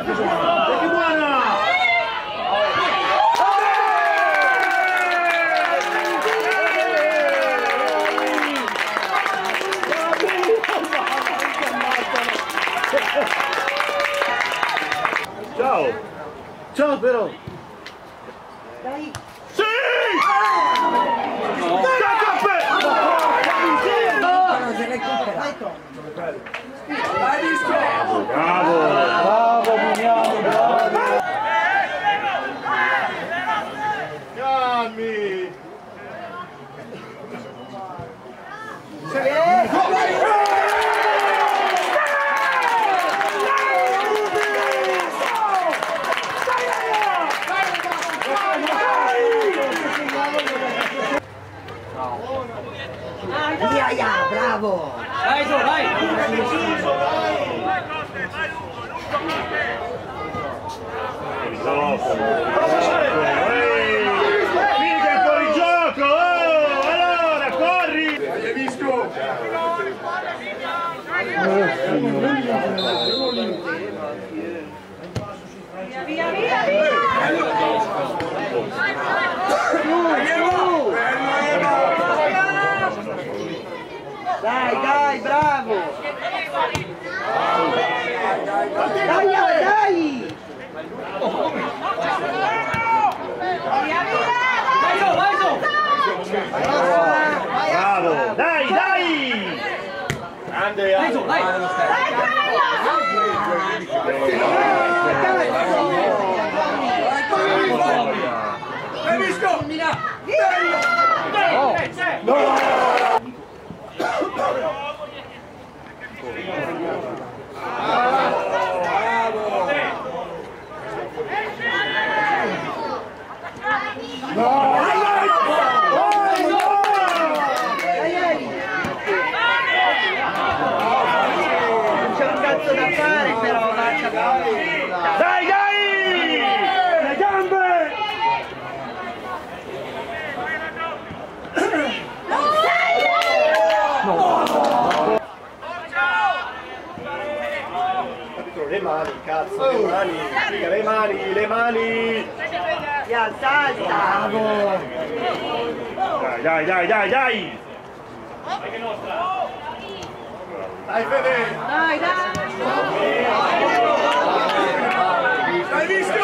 Che buona! Ciao! Ciao però! Dai! Sì! Dai cappe! Non se l'hai recuperato! Bravo! Bravo Mignano, bravo! Calmi! Via, bravo! Vai, Gio, vai! Figa è fuori gioco! Oh! Allora, corri! Via, via, via! Dai, dai, bravo! Dai, dai! Via, via! Vai, Gio, vai, Gio! Bravo! Dai, dai! Grande! Vai, Gio, vai! Dai, C'è un cazzo da fare però, faccia Dai, dai! Le gambe! Le mani, cazzo, le mani, figa, le mani, le mani! Via, salta! Dai, dai, dai, dai, dai! Dai, Fede! Dai, dai! Hai visto?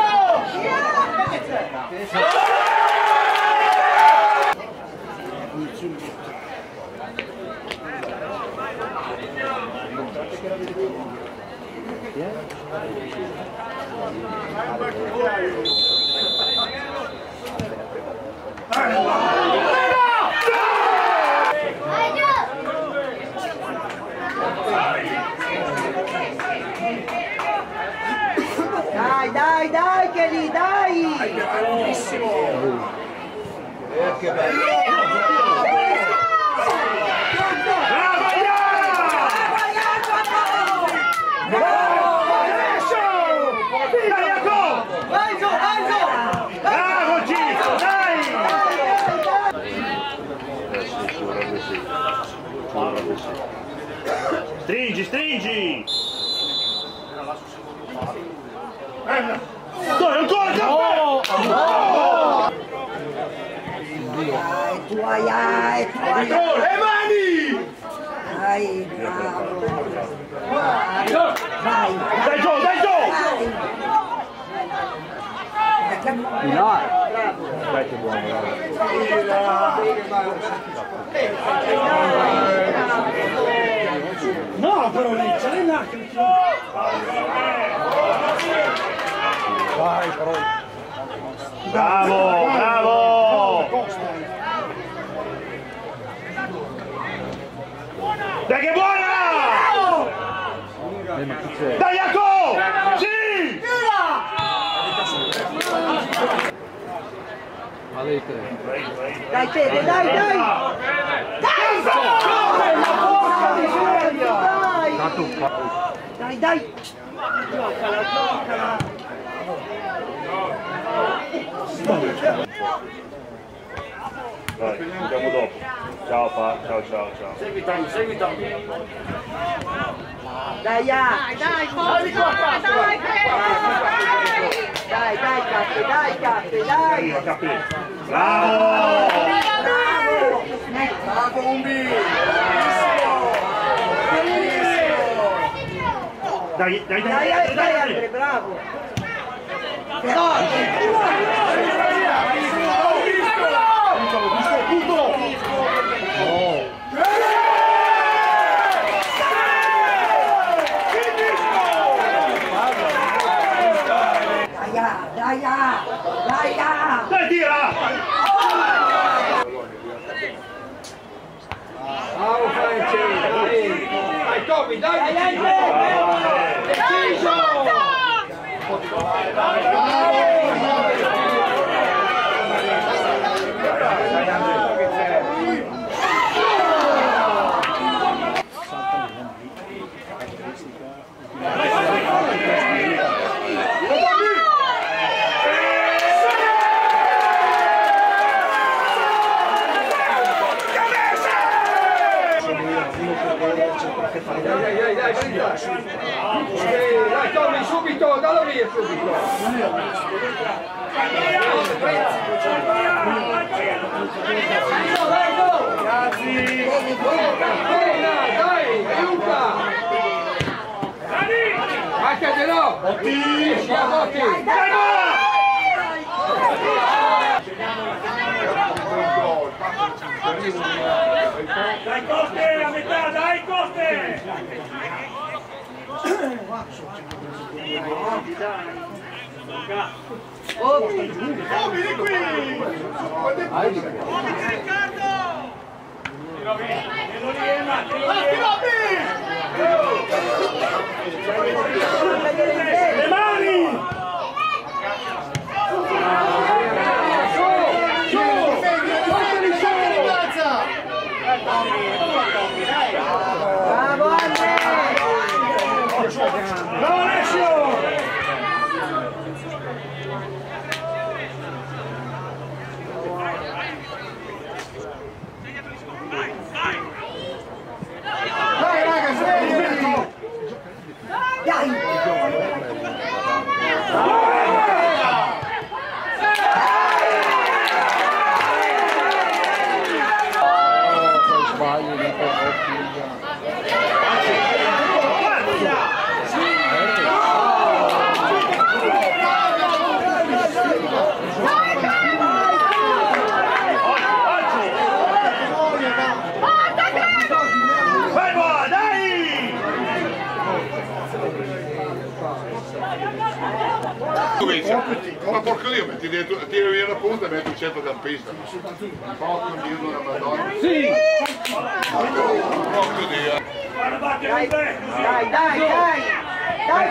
Dai, dai, dai, che lì, dai! Bellissimo! Che bello! Vai, Gio, vai, Gio! Bravo Gito, dai! Stringi, stringi! Dai, ancora! No! Tu hai, Le mani! dai, bravo! Vai, Dai Gio, dai Gio! Dai che buono, No, però lì c'è l'anche. Vai, però. Bravo, bravo! Dai che buona! Dai Jacopo! Sì! dai, Fede, dai, dai! Dai, dai! Giocala, giocala! Dai, ci vediamo dopo. Ciao Pa, ciao ciao ciao. Seguitami, seguitami. Dai, dai, forza! Dai, dai! Bravo! Bravo Umbi! Dai, Andre, bravo! Dai, tira! Bravo Francesco, dai Toby, dai! Dai Tommy, subito, dallo via subito! Dai, aiuta! Vattene! Botti! Dai Coste, a metà, dai Coste! Vieni qui! Le mani! Bravo Andre! Bravo Alessio! Dai raga, svegli! Ma porco Dio, metti dentro, tiri via la punta e metti il centrocampista. Un po' con Dio della Madonna. Sì! Porco Dio. Dai!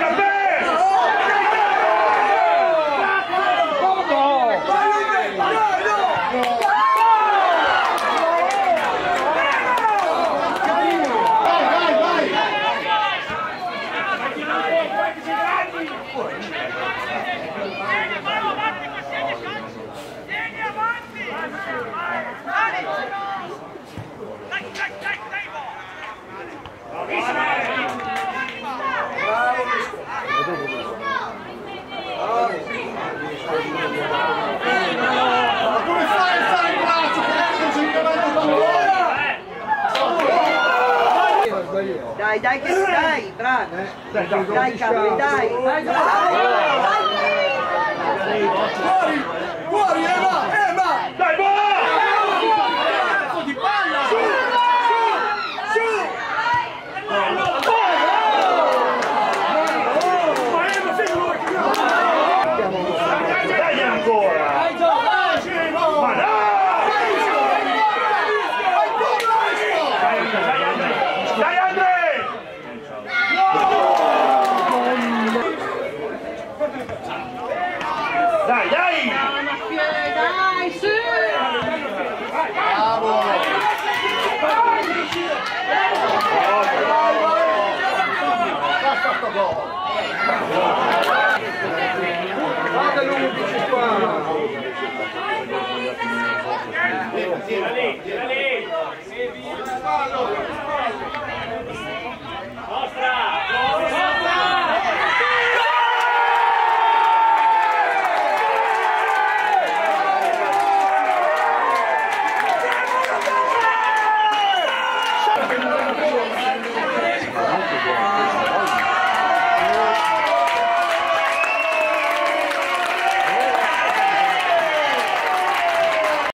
Come fai a fare il braccio? Che sei Dai, bravo! Dai, Capri, dai! Fuori, Eva! Dai, va! Di palla! Dai ancora! Ma dai! Dai Andre! Dai, dai! Dai, sì! Bravo! Basta gol! Guarda l'11 qua! Tira lì! Molto buono.